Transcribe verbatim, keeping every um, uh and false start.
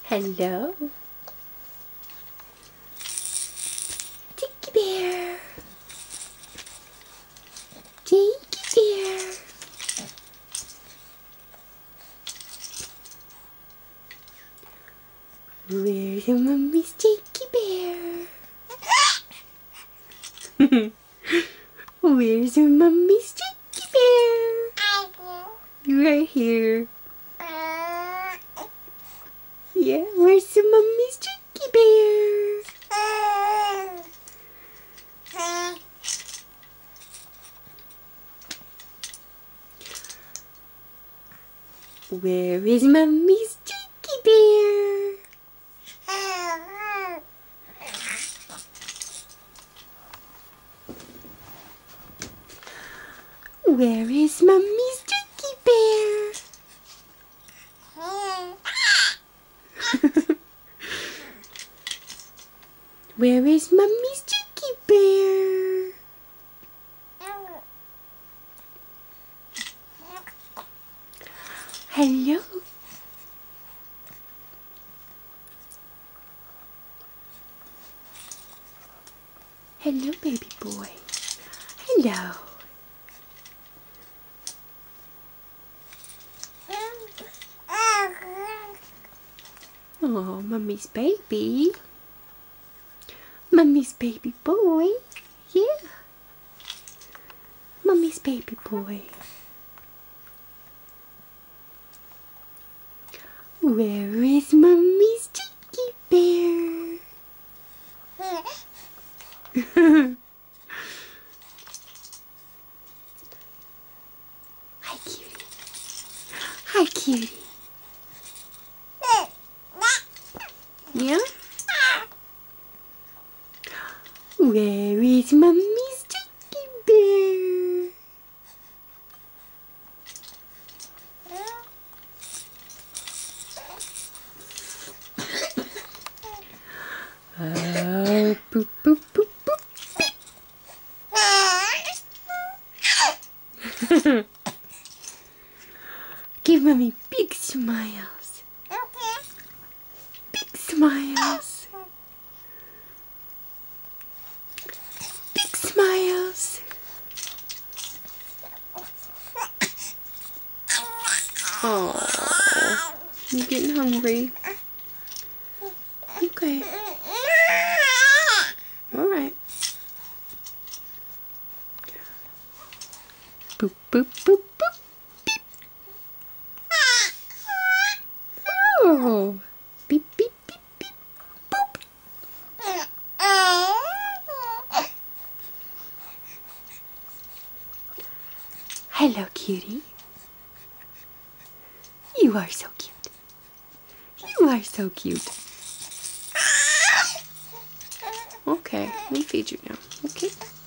Hello. Tiki bear. Tiki bear. Where's your mommy's Tiki bear? Where's your mommy's Tiki bear? Right here. Yeah, where's your mommy's Tiki bear? Where is mommy's Tiki bear? Where is mommy's Tiki bear? Where is mommy's Tiki bear? Hello. Hello, baby boy. Hello. Oh, mommy's baby. Mommy's baby boy. Yeah. Mommy's baby boy. Where is mommy's Tiki bear? Hi, cutie. Hi, cutie. Yeah? Where is mommy's Tiki bear? Oh, boop, boop, boop, boop. Give mommy big smiles. Big smiles. Big smiles. Oh, you getting hungry? Okay. All right. Boop, boop, boop, boop. Beep. Oh. Beep, beep, beep, beep. Boop. Hello, cutie. You are so cute. You are so cute. Okay, let me feed you now, okay?